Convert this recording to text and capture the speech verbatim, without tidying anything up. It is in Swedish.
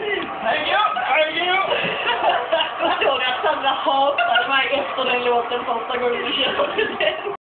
Herregud! Herregud! Jag såg att Sandra hatade mig efter den låten första gången vi körde den.